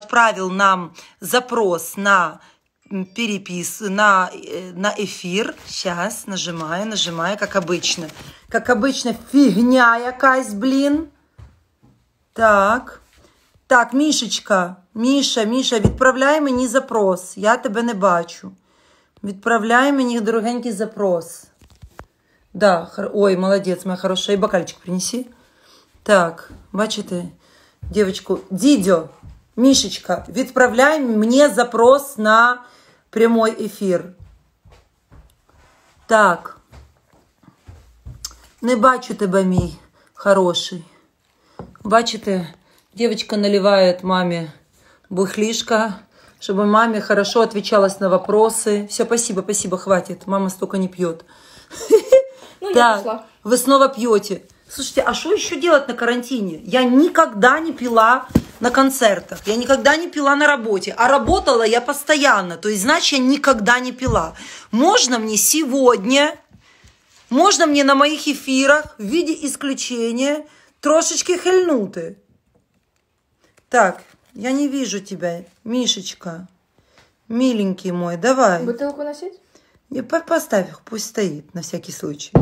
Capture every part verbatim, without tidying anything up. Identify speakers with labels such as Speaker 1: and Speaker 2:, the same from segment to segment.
Speaker 1: отправил нам запрос на перепис, на, на эфир. Сейчас нажимаю, нажимаю, как обычно. Как обычно, фигня якась, блин. Так. Так, Мішечка, Міша, Міша, відправляй мені запрос. Я тебе не бачу. Відправляй мені, дорогенький, запрос. Да, ой, молодець, моя хороша. І бокальчик принеси. Так, бачите, дівчинку, Дідьо, Мішечка, відправляй мені запрос на прямой ефір. Так. Не бачу тебе, мій хороший. Бачите, девочка наливает маме бухлишко, чтобы маме хорошо отвечалась на вопросы. Все, спасибо, спасибо, хватит. Мама столько не пьет.
Speaker 2: Ну,
Speaker 1: да, вы снова пьете. Слушайте, а что еще делать на карантине? Я никогда не пила на концертах, я никогда не пила на работе, а работала я постоянно. То есть, значит, я никогда не пила. Можно мне сегодня, можно мне на моих эфирах в виде исключения трошечки хильнути. Так, я не вижу тебя, Мишечка. Миленький мой, давай.
Speaker 2: Бутылку носить?
Speaker 1: Не, поставь, пусть стоит, на всякий случай.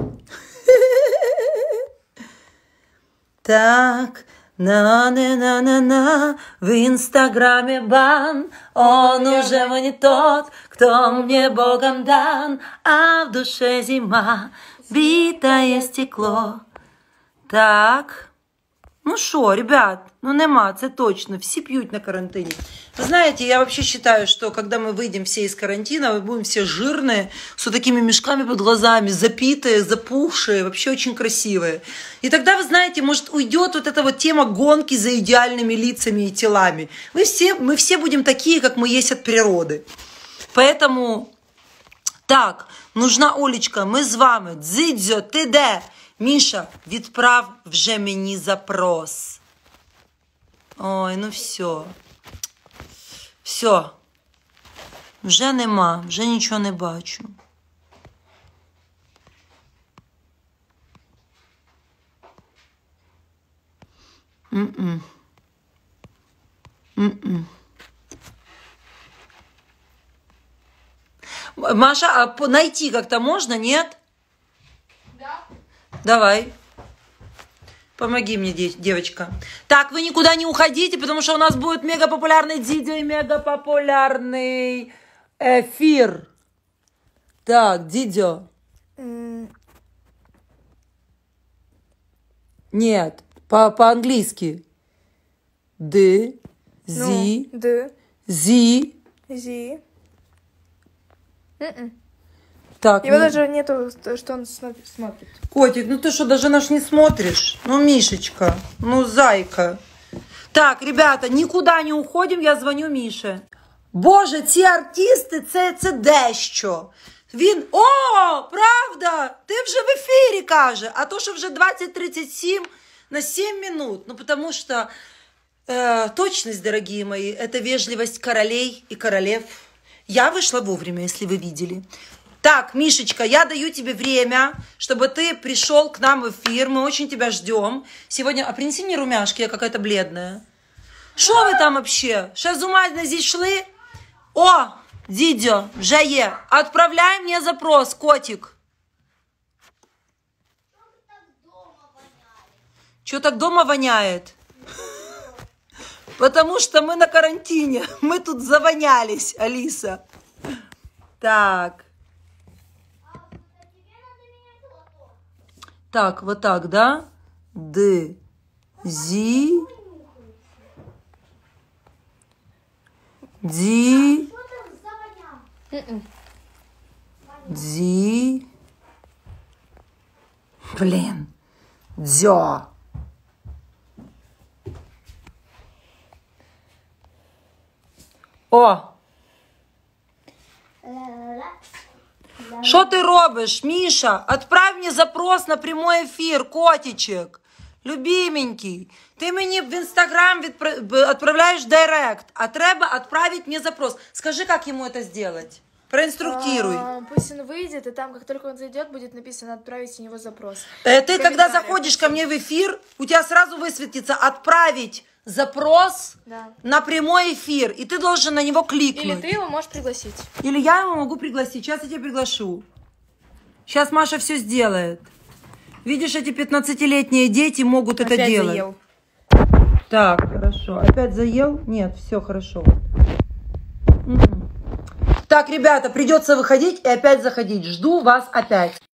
Speaker 1: Так, на-на-на-на-на, в инстаграме бан, он уже не тот, кто мне Богом дан, а в душе зима, битое стекло. Так. Ну что, ребят, ну нема, це точно, все пьют на карантине. Вы знаете, я вообще считаю, что когда мы выйдем все из карантина, мы будем все жирные, с вот такими мешками под глазами, запитые, запухшие, вообще очень красивые. И тогда, вы знаете, может уйдет вот эта вот тема гонки за идеальными лицами и телами. Мы все, мы все будем такие, как мы есть от природы. Поэтому, так, нужна Олечка, ми з вами, Дзидзьо, ти де? Міша, відправ вже мені запрос. Ой, ну все. Все. Вже нема, вже нічого не бачу. М-м. М-м. Маша, а найти как-то можно, нет?
Speaker 2: Да.
Speaker 1: Давай. Помоги мне, девочка. Так, вы никуда не уходите, потому что у нас будет мега популярный Дидьо и мега популярный эфир. Так, Дидьо. Mm. Нет, по- по-английски. Д, зи,
Speaker 2: ну, Д,
Speaker 1: зи.
Speaker 2: зи. Mm-mm.
Speaker 1: Так,
Speaker 2: его
Speaker 1: ну...
Speaker 2: даже нету, что он смотрит.
Speaker 1: Котик, ну ты что, даже наш не смотришь? Ну, Мишечка, ну, зайка. Так, ребята, никуда не уходим, я звоню Мише. Боже, ці артисти, це, це дещо. Він, о, правда, ти вже в ефірі, каже, а то, що вже двадцять тридцать сім на семь минут. Ну, потому что э, точность, дорогие мои, это вежливость королей и королев. Я вышла вовремя, если вы видели. Так, Мишечка, я даю тебе время, чтобы ты пришел к нам в эфир. Мы очень тебя ждем. Сегодня... А принеси мне румяшки, я какая-то бледная. Что вы там вообще? Сейчас з ума не зійшли? О, Дідьо, вже є. Отправляй мне запрос, котик. Что так дома воняет? Потому что мы на карантине. Мы тут завонялись, Алиса. Так. Так, вот так, да? Д, зи, ди, ди, блин, дзё. О! Что ты робишь, Миша? Отправь мне запрос на прямой эфир, котичек. Любименький. Ты мне в Инстаграм отправляешь директ, а треба отправить мне запрос. Скажи, как ему это сделать? Проинструктируй.
Speaker 2: А, пусть он выйдет, и там, как только он зайдет, будет написано «Отправить в него запрос».
Speaker 1: Э, ты, когда заходишь ко мне в эфир, у тебя сразу высветится «Отправить запрос
Speaker 2: Да.
Speaker 1: на прямой эфир, и ты должен на него кликнуть.
Speaker 2: Или ты его можешь пригласить.
Speaker 1: Или я его могу пригласить. Сейчас я тебя приглашу. Сейчас Маша все сделает. Видишь, эти пятнадцатилетние дети могут
Speaker 2: Опять
Speaker 1: это делать.
Speaker 2: заел.
Speaker 1: Так, хорошо. Опять заел? Нет, все хорошо. Угу. Так, ребята, придется выходить и опять заходить. Жду вас опять.